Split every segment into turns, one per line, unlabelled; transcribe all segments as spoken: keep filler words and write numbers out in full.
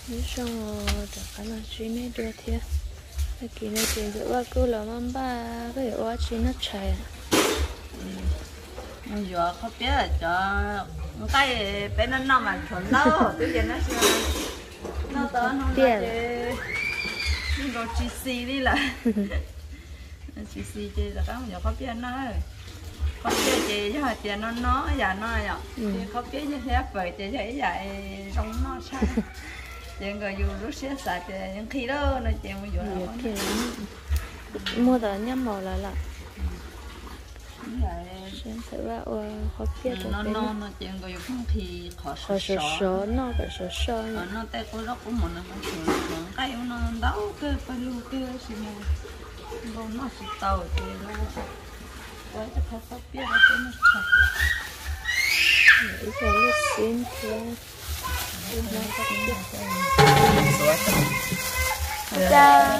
Biết xong rồi tất cả là chỉ này đưa thiệt cái kia này tiền giữa ba cứ là mắm ba cái ở chỉ nó chạy
nhưng giờ không biết là cho cái bên nó nằm mà chuẩn lâu tự nhiên nó sẽ nó tới nó ra chơi nó đồ chi xì đi là chi xì chơi là cái giờ không biết nó không biết chơi chứ mà tiền nó nó giờ nó giờ không biết như thế vậy chơi thấy vậy trong nó sao chuyện người dùng rất sẽ sạch những khi đó nó chuyện mà dùng nó
mua tờ nhắm màu là là xem thử vào khó biết
nó nó nó chuyện người dùng không thì khó
khó số số nó phải số số
nó tay của nó cũng một nó cũng sửa cái nó đau cái phải lưu cái gì mà nó nó sụt tàu thì nó cái cái khó biết nó cái nó sạch
để cho lúc xin thôi ra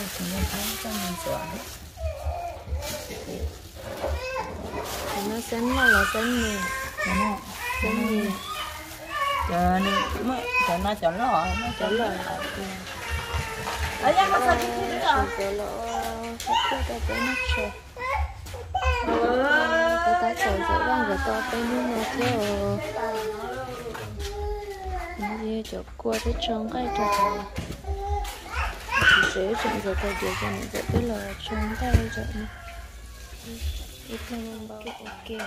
nó xém nó là xém nè xém nè
chờ nó mới chờ nó chờ nó nó chờ nó
ở nhà có sao chứ nữa chờ nó sắp tới ta tới nó chờ ta ta chờ chờ đang rồi to tới nó nó theo như chỗ qua tới trong cái chỗ này chỉ sẽ chọn giờ thời điểm cho mình sẽ biết là trong cái chỗ này ít thêm bao ok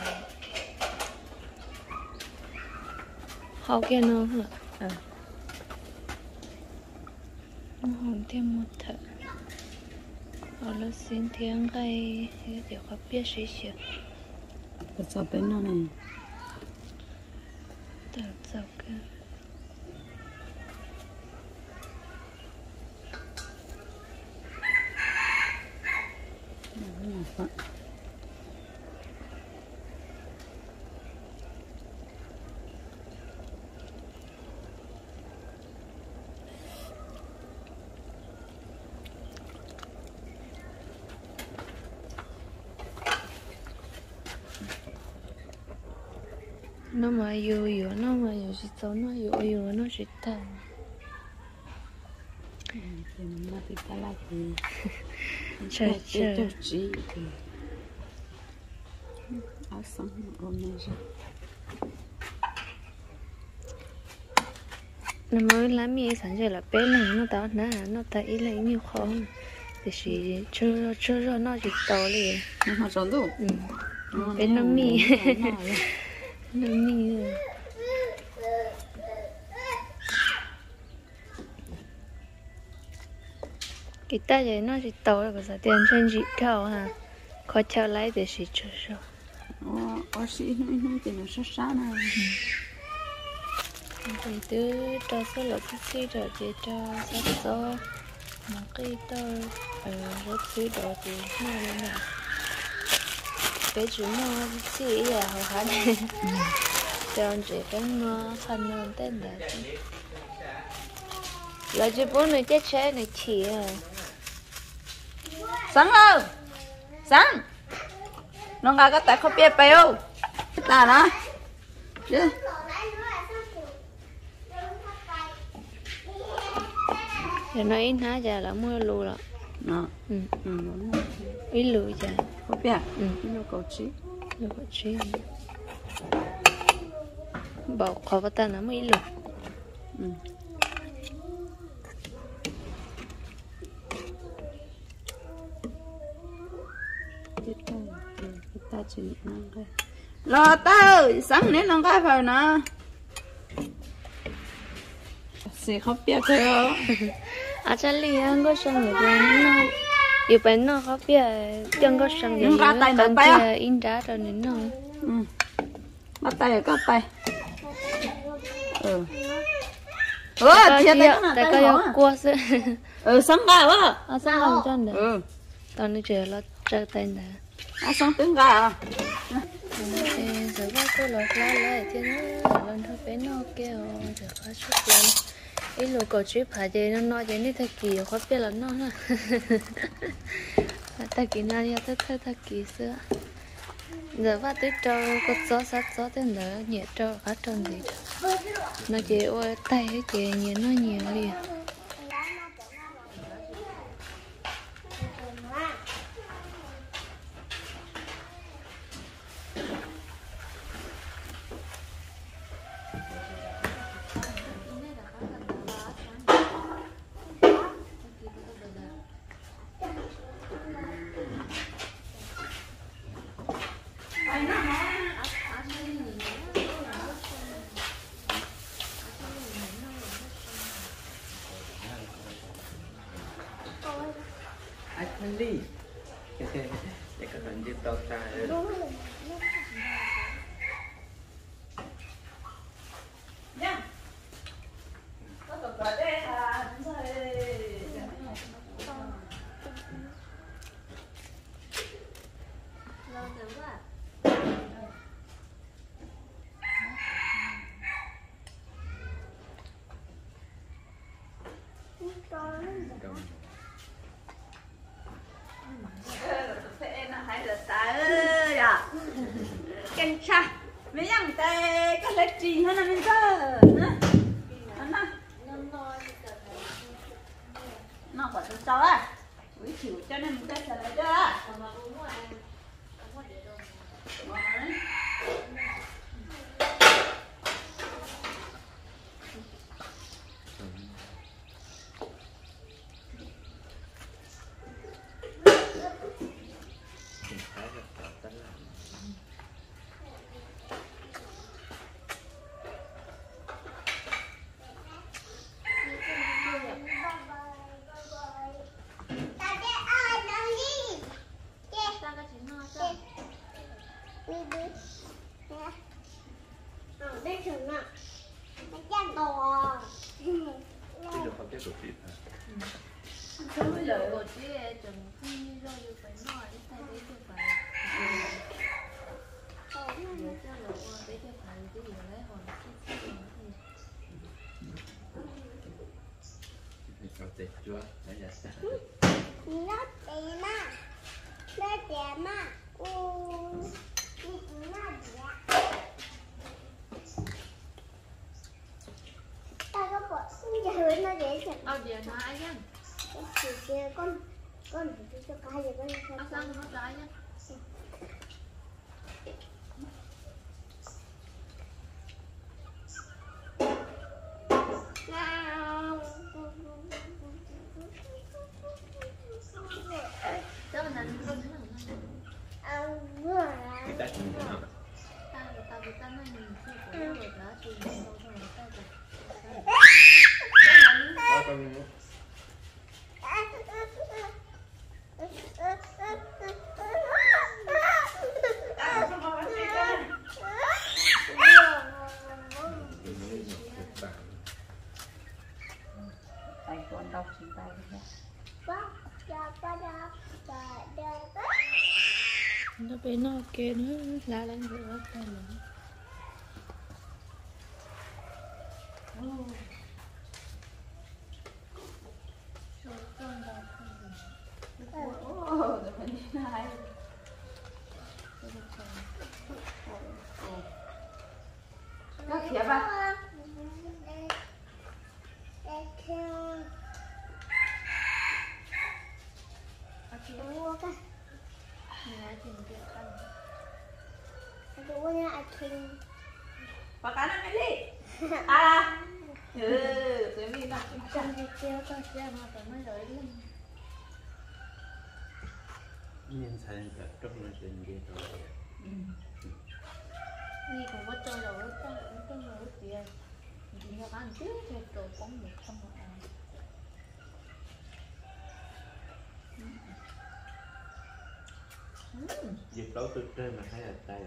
học kia nó hả à nó hồn thêm một thợ họ là xin tiếng cái cái điều khó biết gì gì
cái sao bên nó này
tự dọc cái nó mà yêu yêu nó mà yêu gì đó nó yêu yêu nó chỉ ta
mà thì ta là gì
trời trời
chỉ áo sống ôm này rồi
nó mới làm gì sản xuất là bé này nó tao nè nó thấy lấy nhiều khó thì chỉ chưa chưa nó chỉ to liền
nó họ trốn đủ
bên nó mi nó mi cái ta vậy nó chỉ to là cái sao tiền chân chỉ cao ha khó theo lấy để chỉ chưa sao
ờ ở sĩ nó nó thì nó sát sát này
thì từ cho số lượng xí rồi chỉ cho sát số mà cái to ở rất xí rồi thì nó như nào cái chữ nó xí là họ khá này cho chị cái nó khăn nó tên là là chỉ bốn người chết chết này chỉ à
sáng đâu sáng nó ngã cái tay không biết bao ta đó chứ
rồi nó ít há giờ là mua lù rồi
nó
ừ
ừ
ít lù giờ
không biết
ừ
nó cầu trí
nó có trí bảo khó bắt ta nó mới ít lù
ừ ta chỉ năng cái lo tao sáng nên năng cái phải nè sẽ không biết cái
à cha li ăn có sang người bên nó yêu bên nó có biết chân có sang người nó cần kia in ra rồi nên nó
ừ bắt tay có tay ừ ủa thiệt đấy
tại cái yêu qua sẽ
ừ sáng gà quá
à sáng không cho nữa
ừ
tao nói chuyện là chơi tay nè
à sáng tiếng gà à
giờ bác cô lọt la lại thì nó lần thôi bé nó kêu giờ khó chút lên ít lúc có chip phải thì nó nói thế này thật kỳ khó biết là nó ha thật kỳ nào nha thật thật thật kỳ xưa giờ bác tới trâu có gió sát gió thế nữa nhẹ trâu phát trâu gì nó chỉ ôi tay cái chị nhiều nó nhiều liền
anh đi để các bạn đi tàu xa
Ken cha, mấy yang tê cái lấy gì hết là mình cơ, nó nó bảo tôi cho á, buổi chiều cho nên mình sẽ lấy cho.
Cái lời của chị chừng khi rồi được phải nói đi tay đấy cho phải để cho lộ để cho phải cái gì lấy hồi cái gì
có tết chưa đấy là sao
nó đẹp mà nó đẹp mà u nó đẹp ta có bỏ giờ hơi nó dễ thật
ao giờ nó ai nhá
thì kia con con phải cho cái gì con
ao sang nó trái nhá đó là nằm con thế nào
người ta chỉ nói
ta người ta người ta nói mình chưa có rồi đó thì mình đâu rồi ta được
đó con
tay con đau trên tay nhé.
nó bị nó kia nó la lên rồi tay mình
Ồ, rồi mình đi này. Các thiệp à? Và cá nó cái gì? À, ừ, cái gì nó cũng chẳng.
nhân thành cả trong là tình gì rồi
đi cũng có chơi rồi có cũng có rồi tiền thì nhà bán trước thì tổ cũng được không mà
dịp đấu tôi chơi mà thấy là tay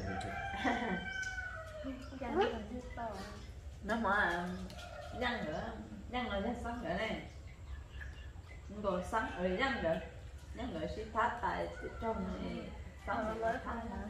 Nó mà răng nữa, răng rồi răng sáng nữa này. Rồi sáng rồi răng rồi. Răng rồi sẽ phát tại trong này sáng rồi mới phát hả?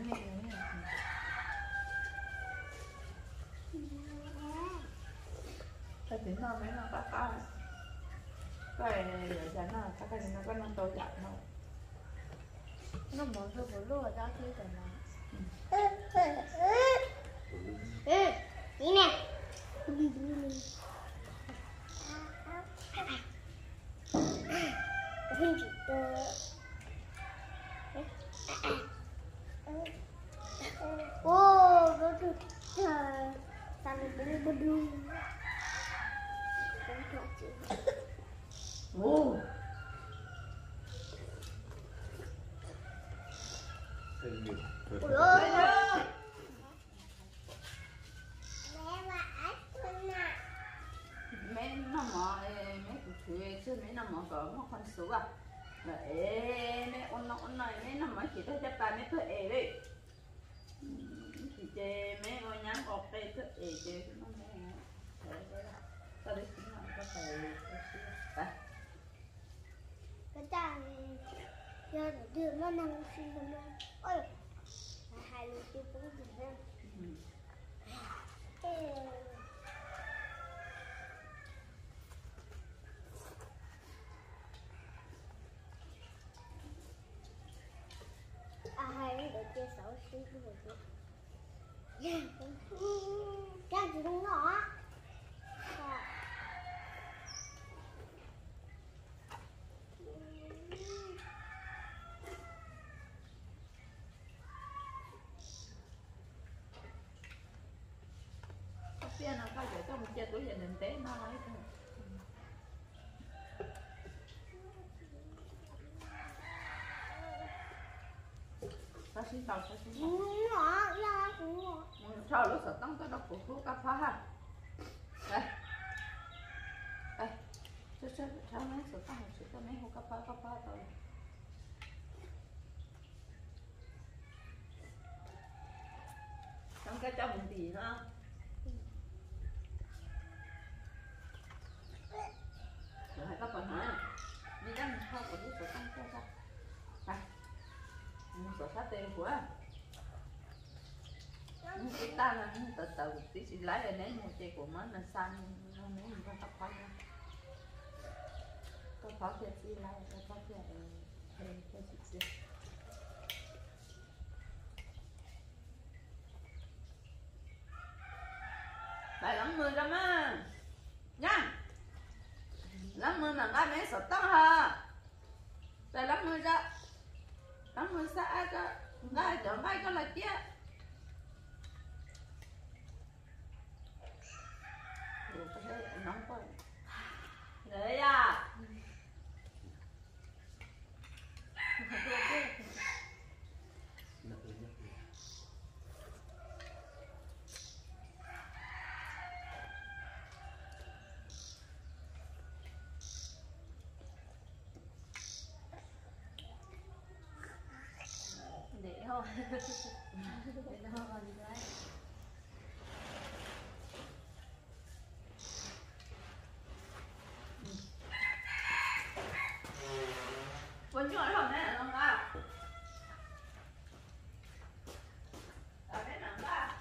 Cái tiếng nó mấy nó bắt có. Cái này rồi chẳng nào, cái này nó có năng tôi chặt đâu.
nó mở ra một lúa đó thế rồi mà
Chị nè, Hình chỉ tờ ô nó được chờ tăng bông bông đu
Ồ
Tên nghiệp thuật
ôi ơi mẹ mà ách con à
mấy nó mò mấy cụ thuê chứ mấy nó mò có một con số à là ê mấy ôn nó ôn này mấy nó mò chỉ tới chấp bài mấy thứ ê đi chỉ chê mấy ngôi nhắn bọt đây thứ ê chê nó mấy thế đấy là tao đi xin làm có thể đây
cái chàng giờ để đưa nó năng xin cho nó ôi hai lượt tiêu cũng gì nữa à hai lượt tiêu sáu xin cái một chút chàng chỉ đúng đó
Phía nào có vậy có một chơi tuổi gia đình tế nó lấy thôi. Sao xin tàu sao xin tàu.
nó ra cũng
Sao lúc sợ tăng tới đọc của thuốc cà phá ha. Đây. Đây. Sao sao sao mấy sợ tăng một sự cho mấy hộp cà phá cà phá thôi. Trong cái cho mình gì nữa. Rồi hai các bạn hả? Đi ra mình không có biết số tăng cho ra. Đây. Một số sát tiền của cái ta là từ từ tí xíu lấy lại nấy một chai của mình là xanh nó nấy mình không tập phải nha. Có khó thiệt gì lại có khó thiệt thì cho chị xem. Đây lắm mưa ra mà nha. Lắm mưa mà ngay mấy sọt tăng ha. Đây lắm mưa ra. Lắm mưa xa cho ngay cho ngay có là chia. Ủa cái đấy nóng quá. Đấy à. Để thôi. Để thôi còn gì đấy. Vẫn chưa làm đấy là ba. Ở đây là ba.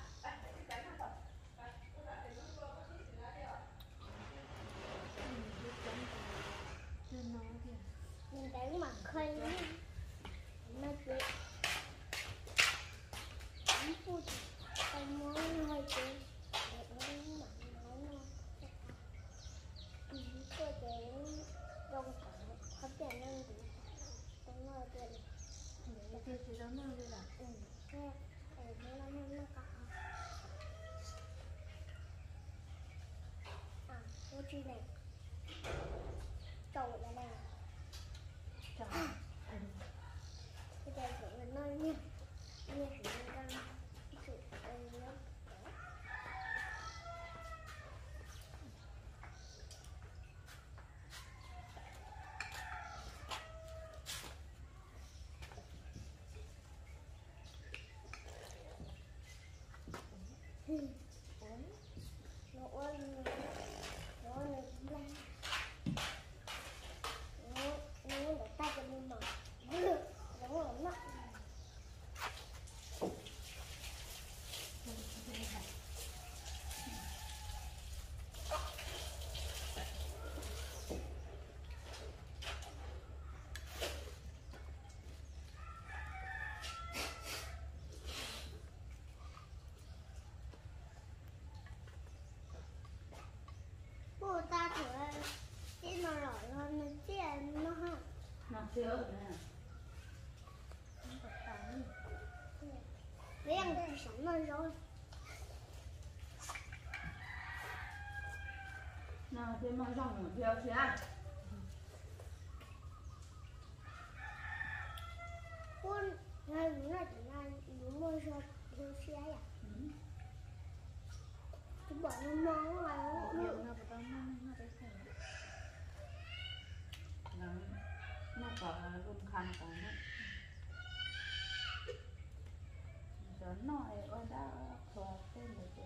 mình đánh mặt khơi nó chuyện nó phút tay món hơi chứ để nó mặt nó nó cơ thể rong cả hấp dẫn lên thì nó ngồi tiền
Để kia thì nó mang đi là
ừ nghe để nó nó nó cả à cái chi này trầu là này
trời.
cái đây cũng là nơi như như hình như đang sự đây nó nó ôn nó nó nó nó nó tay cho mình mở
Nó chưa nè.
Đấy ăn thì sống rồi rồi.
Nào thêm mang rong ở theo chứ ăn.
Con ngày muốn là thế này muốn mua cho theo xe à? Cứ bỏ nó mong ngoài nó
Nhiều nó bắt đầu nó nó tới xem.
Nó nó có rung khăn có nó. Gió nổi ở đó, thua tên được